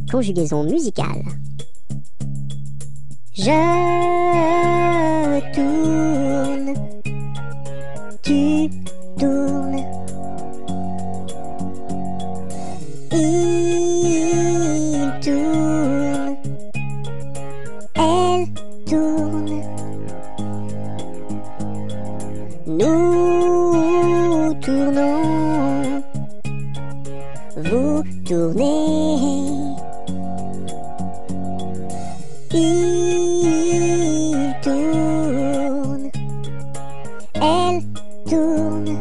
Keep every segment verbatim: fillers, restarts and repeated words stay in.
Conjugaison musicale. Je tourne, tu tournes, il tourne, elle tourne, nous tournons, vous tournez. Il tourne, elle tourne.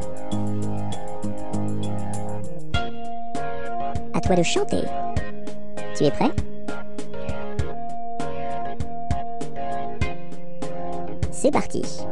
À toi de chanter. Tu es prêt? C'est parti.